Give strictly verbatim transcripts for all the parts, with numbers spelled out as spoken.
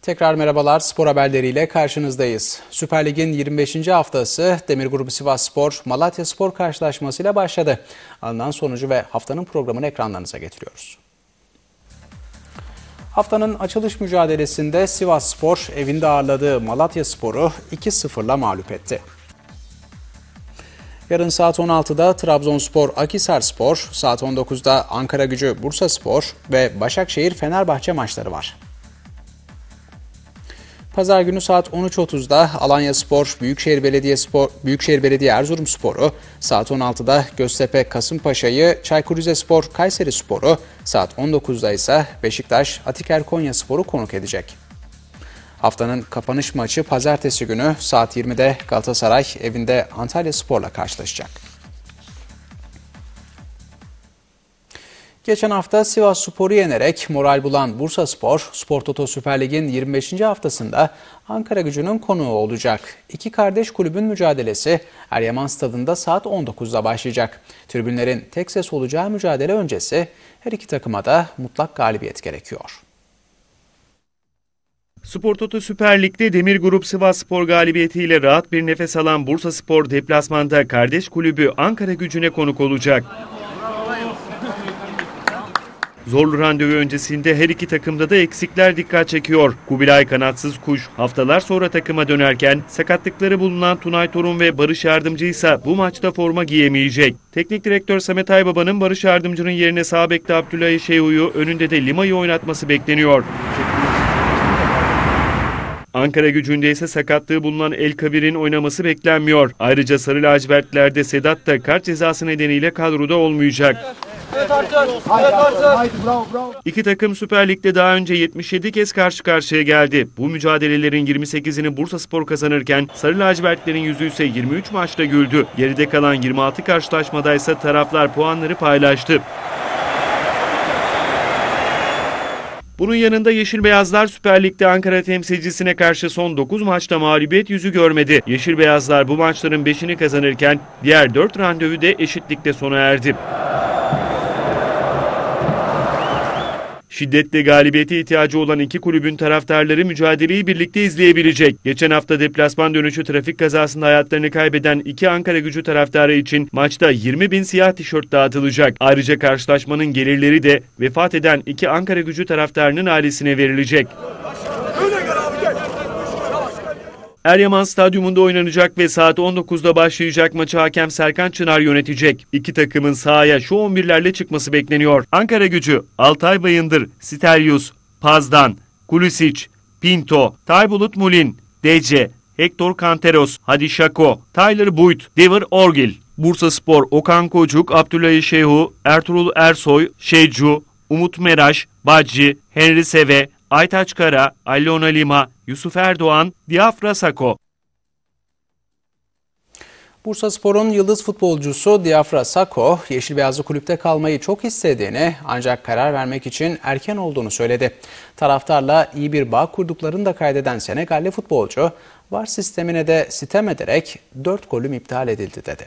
Tekrar merhabalar, spor haberleriyle karşınızdayız. Süper Lig'in yirmi beşinci haftası Demir Grubu Sivasspor Malatyaspor karşılaşmasıyla başladı. Alınan sonucu ve haftanın programını ekranlarınıza getiriyoruz. Haftanın açılış mücadelesinde Sivasspor evinde ağırladığı Malatyaspor'u iki sıfırla mağlup etti. Yarın saat on altıda Trabzonspor Akhisarspor, saat on dokuzda Ankaragücü Bursaspor ve Başakşehir Fenerbahçe maçları var. Pazar günü saat on üç otuzda Alanyaspor Büyükşehir Belediyespor Büyükşehir Belediye Erzurumspor'u, saat on altıda Göztepe Kasımpaşa'yı, Çaykur Rizespor Kayserispor'u, saat on dokuzda ise Beşiktaş Atiker Konyaspor'u konuk edecek. Haftanın kapanış maçı pazartesi günü saat yirmide Galatasaray evinde Antalyaspor'la karşılaşacak. Geçen hafta Sivasspor'u yenerek moral bulan Bursaspor, Spor Toto Süper Lig'in yirmi beşinci haftasında Ankaragücü'nün konuğu olacak. İki kardeş kulübün mücadelesi Eryaman Stadı'nda saat on dokuzda başlayacak. Tribünlerin tek ses olacağı mücadele öncesi her iki takıma da mutlak galibiyet gerekiyor. Spor Toto Süper Lig'de Demir Grup Sivasspor galibiyetiyle rahat bir nefes alan Bursaspor deplasmanda kardeş kulübü Ankaragücü'ne konuk olacak. Zorlu randevu öncesinde her iki takımda da eksikler dikkat çekiyor. Kubilay Kanatsız Kuş haftalar sonra takıma dönerken sakatlıkları bulunan Tunay Torun ve Barış Yardımcı ise bu maçta forma giyemeyecek. Teknik direktör Samet Aybaba'nın Barış Yardımcı'nın yerine sağ bekte Abdullah Şeyhu'yu, önünde de Lima'yı oynatması bekleniyor. Ankaragücü'nde ise sakatlığı bulunan El Kabir'in oynaması beklenmiyor. Ayrıca Sarı Lacivertler'de Sedat da kart cezası nedeniyle kadroda olmayacak. Evet artık, evet artık. İki takım Süper Lig'de daha önce yetmiş yedi kez karşı karşıya geldi. Bu mücadelelerin yirmi sekizini Bursaspor kazanırken Sarı Lacivertlerin yüzü ise yirmi üç maçta güldü. Geride kalan yirmi altı karşılaşmada ise taraflar puanları paylaştı. Bunun yanında Yeşil Beyazlar Süper Lig'de Ankara temsilcisine karşı son dokuz maçta mağlubiyet yüzü görmedi. Yeşil Beyazlar bu maçların beşini kazanırken diğer dört randevu de eşitlikte sona erdi. Şiddetle galibiyete ihtiyacı olan iki kulübün taraftarları mücadeleyi birlikte izleyebilecek. Geçen hafta deplasman dönüşü trafik kazasında hayatlarını kaybeden iki Ankaragücü taraftarı için maçta yirmi bin siyah tişört dağıtılacak. Ayrıca karşılaşmanın gelirleri de vefat eden iki Ankaragücü taraftarının ailesine verilecek. Eryaman Stadyumunda oynanacak ve saat on dokuzda başlayacak maçı hakem Serkan Çınar yönetecek. İki takımın sahaya şu on birlerle çıkması bekleniyor. Ankaragücü, Altay Bayındır, Stelius, Pazdan, Kulisic, Pinto, Taybulut Mulin, Dece, Hector Canteros, Hadi Şako, Tyler Boyd, Devir Orgil. Bursaspor, Okan Kocuk, Abdullah Şeyhu, Ertuğrul Ersoy, Şeycu, Umut Meraş, Bacci, Henry Seve, Aytaç Kara, Allona Lima, Yusuf Erdoğan, Diafra Sako. Bursaspor'un yıldız futbolcusu Diafra Sako, Yeşil Beyazlı kulüpte kalmayı çok istediğini ancak karar vermek için erken olduğunu söyledi. Taraftarla iyi bir bağ kurduklarını da kaydeden Senegalli futbolcu, V A R sistemine de sitem ederek dört golüm iptal edildi dedi.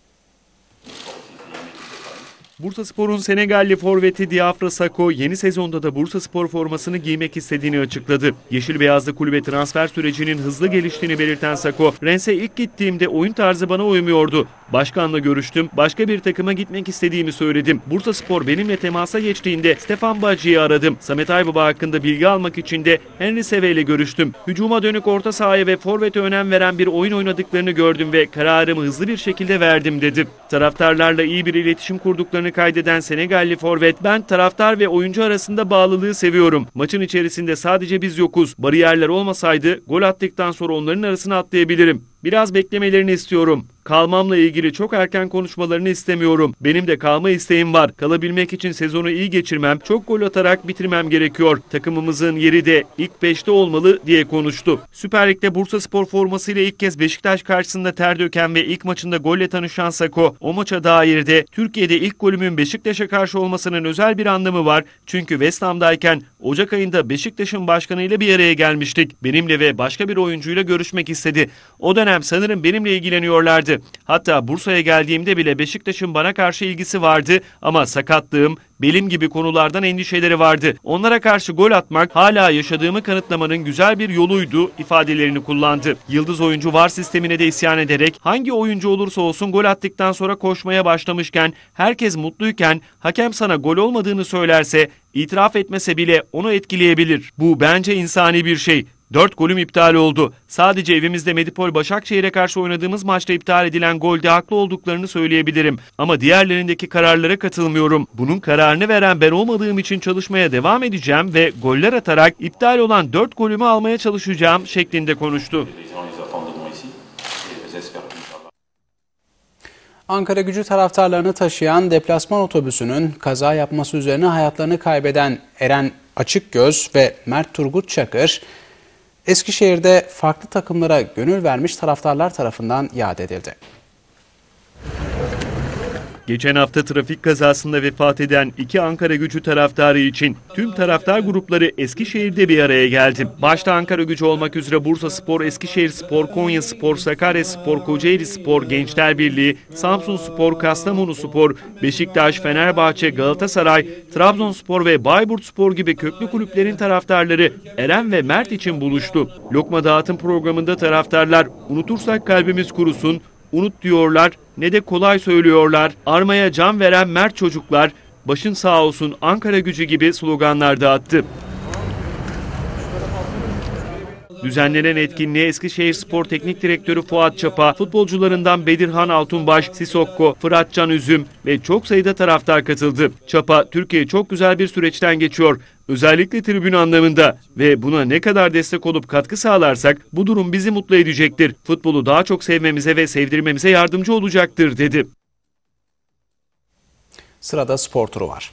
Bursaspor'un Senegalli forveti Diafra Sako yeni sezonda da Bursaspor formasını giymek istediğini açıkladı. Yeşil Beyazlı kulübe transfer sürecinin hızlı geliştiğini belirten Sako, Rennes'e ilk gittiğimde oyun tarzı bana uymuyordu. Başkanla görüştüm, başka bir takıma gitmek istediğimi söyledim. Bursaspor benimle temasa geçtiğinde Stefan Bacci'yi aradım. Samet Aybaba hakkında bilgi almak için de Henry Seve ile görüştüm. Hücuma dönük orta sahaya ve forvete önem veren bir oyun oynadıklarını gördüm ve kararımı hızlı bir şekilde verdim dedi. Taraftarlarla iyi bir iletişim kurduklarını kaydeden Senegalli forvet, ben taraftar ve oyuncu arasında bağlılığı seviyorum. Maçın içerisinde sadece biz yokuz. Bariyerler olmasaydı gol attıktan sonra onların arasına atlayabilirim. Biraz beklemelerini istiyorum. Kalmamla ilgili çok erken konuşmalarını istemiyorum. Benim de kalma isteğim var. Kalabilmek için sezonu iyi geçirmem, çok gol atarak bitirmem gerekiyor. Takımımızın yeri de ilk beşte olmalı diye konuştu. Süper Lig'de Bursaspor formasıyla ilk kez Beşiktaş karşısında ter döken ve ilk maçında golle tanışan Sako, o maça dair de Türkiye'de ilk golümün Beşiktaş'a karşı olmasının özel bir anlamı var. Çünkü West Ham'dayken Ocak ayında Beşiktaş'ın başkanıyla bir araya gelmiştik. Benimle ve başka bir oyuncuyla görüşmek istedi. O dönem dönem sanırım benimle ilgileniyorlardı. Hatta Bursa'ya geldiğimde bile Beşiktaş'ın bana karşı ilgisi vardı ama sakatlığım, belim gibi konulardan endişeleri vardı. Onlara karşı gol atmak hala yaşadığımı kanıtlamanın güzel bir yoluydu ifadelerini kullandı. Yıldız oyuncu V A R sistemine de isyan ederek hangi oyuncu olursa olsun gol attıktan sonra koşmaya başlamışken, herkes mutluyken hakem sana gol olmadığını söylerse, itiraf etmese bile onu etkileyebilir. Bu bence insani bir şey. Dört golüm iptal oldu. Sadece evimizde Medipol Başakşehir'e karşı oynadığımız maçta iptal edilen golde haklı olduklarını söyleyebilirim. Ama diğerlerindeki kararlara katılmıyorum. Bunun kararını veren ben olmadığım için çalışmaya devam edeceğim ve goller atarak iptal olan dört golümü almaya çalışacağım şeklinde konuştu. Ankaragücü taraftarlarını taşıyan deplasman otobüsünün kaza yapması üzerine hayatlarını kaybeden Eren Açıkgöz ve Mert Turgut Çakır, Eskişehir'de farklı takımlara gönül vermiş taraftarlar tarafından yad edildi. Geçen hafta trafik kazasında vefat eden iki Ankaragücü taraftarı için tüm taraftar grupları Eskişehir'de bir araya geldi. Başta Ankaragücü olmak üzere Bursaspor, Eskişehirspor, Konyaspor, Sakaryaspor, Kocaelispor, Gençler Birliği, Samsunspor, Kastamonuspor, Beşiktaş, Fenerbahçe, Galatasaray, Trabzonspor ve Bayburtspor gibi köklü kulüplerin taraftarları Eren ve Mert için buluştu. Lokma dağıtım programında taraftarlar "Unutursak kalbimiz kurusun, unut" diyorlar, ne de kolay söylüyorlar. Armaya can veren Mert çocuklar, "Başın sağ olsun Ankaragücü" gibi sloganlar dağıttı. Düzenlenen etkinliğe Eskişehirspor Teknik Direktörü Fuat Çapa, futbolcularından Bedirhan Altunbaş, Sisokko, Fırat Can Üzüm ve çok sayıda taraftar katıldı. Çapa, "Türkiye çok güzel bir süreçten geçiyor. Özellikle tribün anlamında ve buna ne kadar destek olup katkı sağlarsak bu durum bizi mutlu edecektir. Futbolu daha çok sevmemize ve sevdirmemize yardımcı olacaktır" dedi. Sırada spor turu var.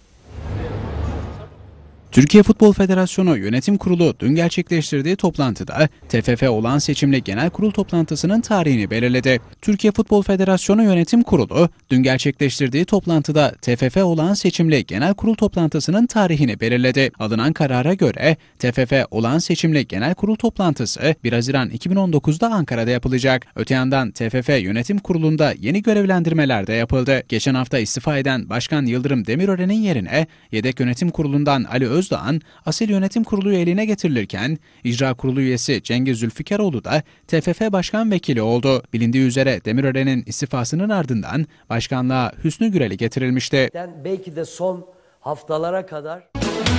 Türkiye Futbol Federasyonu Yönetim Kurulu dün gerçekleştirdiği toplantıda T F F olağan seçimli genel kurul toplantısının tarihini belirledi. Türkiye Futbol Federasyonu Yönetim Kurulu dün gerçekleştirdiği toplantıda T F F olağan seçimli genel kurul toplantısının tarihini belirledi. Alınan karara göre T F F olağan seçimli genel kurul toplantısı bir Haziran iki bin on dokuz'da Ankara'da yapılacak. Öte yandan T F F Yönetim Kurulu'nda yeni görevlendirmeler de yapıldı. Geçen hafta istifa eden Başkan Yıldırım Demirören'in yerine yedek yönetim kurulundan Ali Özdağ'ın Asil Yönetim Kurulu üyeliğine getirilirken İcra Kurulu üyesi Cengiz Zülfikaroğlu da T F F Başkan Vekili oldu. Bilindiği üzere Demirören'in istifasının ardından başkanlığa Hüsnü Güreli getirilmişti. Belki de son haftalara kadar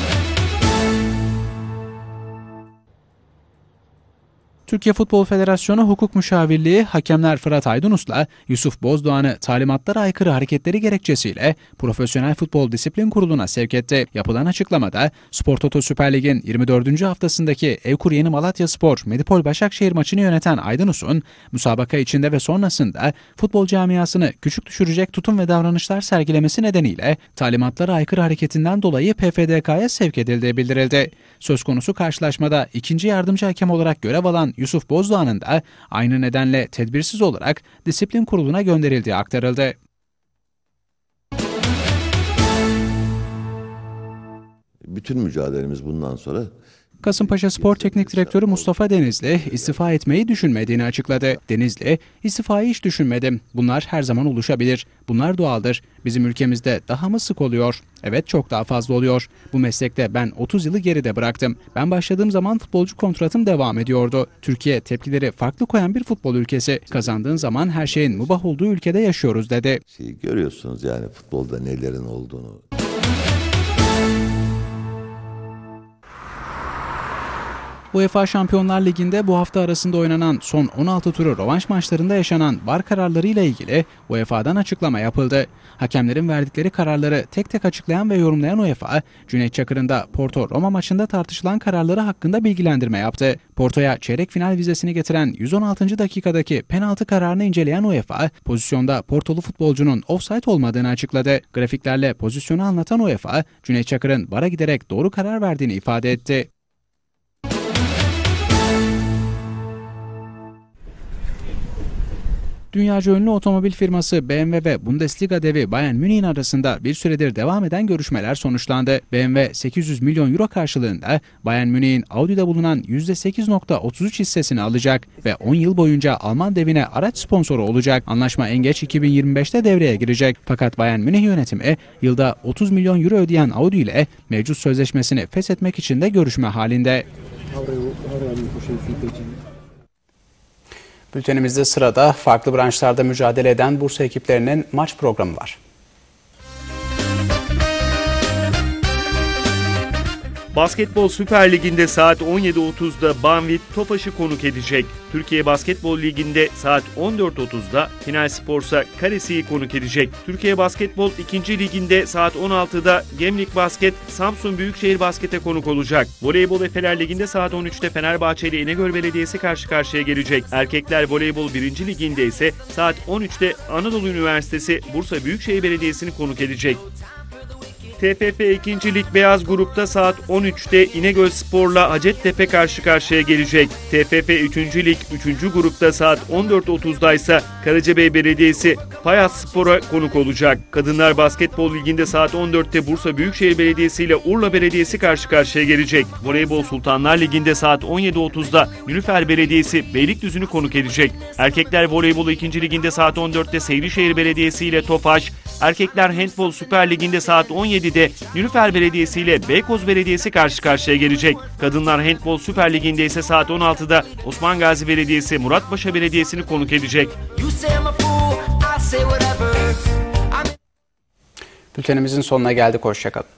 Türkiye Futbol Federasyonu Hukuk Müşavirliği hakemler Fırat Aydınus'la Yusuf Bozdoğan'ı talimatlara aykırı hareketleri gerekçesiyle Profesyonel Futbol Disiplin Kurulu'na sevk etti. Yapılan açıklamada Spor Toto Süper Lig'in yirmi dördüncü haftasındaki Evkur Yeni Malatyaspor Medipol Başakşehir maçını yöneten Aydınus'un müsabaka içinde ve sonrasında futbol camiasını küçük düşürecek tutum ve davranışlar sergilemesi nedeniyle talimatlara aykırı hareketinden dolayı P F D K'ya sevk edildiği bildirildi. Söz konusu karşılaşmada ikinci yardımcı hakem olarak görev alan Yusuf Bozdoğan'ın da aynı nedenle tedbirsiz olarak disiplin kuruluna gönderildiği aktarıldı. Bütün mücadelemiz bundan sonra Kasımpaşa Spor Teknik Direktörü Mustafa Denizli istifa etmeyi düşünmediğini açıkladı. Denizli, "İstifayı hiç düşünmedim. Bunlar her zaman oluşabilir. Bunlar doğaldır. Bizim ülkemizde daha mı sık oluyor? Evet, çok daha fazla oluyor. Bu meslekte ben otuz yılı geride bıraktım. Ben başladığım zaman futbolcu kontratım devam ediyordu. Türkiye tepkileri farklı koyan bir futbol ülkesi. Kazandığın zaman her şeyin mübah olduğu ülkede yaşıyoruz" dedi. Şey, görüyorsunuz yani futbolda nelerin olduğunu. UEFA Şampiyonlar Ligi'nde bu hafta arasında oynanan son on altı turu rövanş maçlarında yaşanan V A R kararlarıyla ilgili U E F A'dan açıklama yapıldı. Hakemlerin verdikleri kararları tek tek açıklayan ve yorumlayan UEFA, Cüneyt Çakır'ın da Porto-Roma maçında tartışılan kararları hakkında bilgilendirme yaptı. Porto'ya çeyrek final vizesini getiren yüz on altıncı dakikadaki penaltı kararını inceleyen UEFA, pozisyonda Portolu futbolcunun offside olmadığını açıkladı. Grafiklerle pozisyonu anlatan UEFA, Cüneyt Çakır'ın V A R'a giderek doğru karar verdiğini ifade etti. Dünyaca ünlü otomobil firması B M W ve Bundesliga devi Bayern Münih'in arasında bir süredir devam eden görüşmeler sonuçlandı. B M W sekiz yüz milyon euro karşılığında Bayern Münih'in Audi'de bulunan yüzde sekiz nokta otuz üç hissesini alacak ve on yıl boyunca Alman devine araç sponsoru olacak. Anlaşma en geç iki bin yirmi beşte devreye girecek. Fakat Bayern Münih yönetimi yılda otuz milyon euro ödeyen Audi ile mevcut sözleşmesini feshetmek için de görüşme halinde. Bültenimizde sırada farklı branşlarda mücadele eden Bursa ekiplerinin maç programı var. Basketbol Süper Ligi'nde saat on yedi otuzda Banvit Tofaş'ı konuk edecek. Türkiye Basketbol Ligi'nde saat on dört otuzda Final Spor'sa Karesi'yi konuk edecek. Türkiye Basketbol ikinci Ligi'nde saat on altıda Gemlik Basket Samsun Büyükşehir Basket'e konuk olacak. Voleybol Efeler Ligi'nde saat on üçte Fenerbahçe ile İnegöl Belediyesi karşı karşıya gelecek. Erkekler Voleybol birinci Ligi'nde ise saat on üçte Anadolu Üniversitesi Bursa Büyükşehir Belediyesi'ni konuk edecek. T F F ikinci Lig Beyaz Grup'ta saat on üçte İnegöl Spor'la Hacettepe karşı karşıya gelecek. T F F üçüncü Lig üçüncü Grup'ta saat on dört otuzda ise Karacabey Belediyesi Fayaz Spor'a konuk olacak. Kadınlar Basketbol Ligi'nde saat on dörtte Bursa Büyükşehir Belediyesi ile Urla Belediyesi karşı karşıya gelecek. Voleybol Sultanlar Ligi'nde saat on yedi otuzda Nilüfer Belediyesi Beylikdüzü'nü konuk edecek. Erkekler Voleybol ikinci Ligi'nde saat on dörtte Seyrişehir Belediyesi ile Tofaş, Erkekler Handbol Süper Ligi'nde saat on yedide Nilüfer Belediyesi ile Beykoz Belediyesi karşı karşıya gelecek. Kadınlar Handbol Süper Ligi'nde ise saat on altıda Osman Gazi Belediyesi Muratpaşa Belediyesi'ni konuk edecek. Bültenimizin sonuna geldik. Hoşça kalın.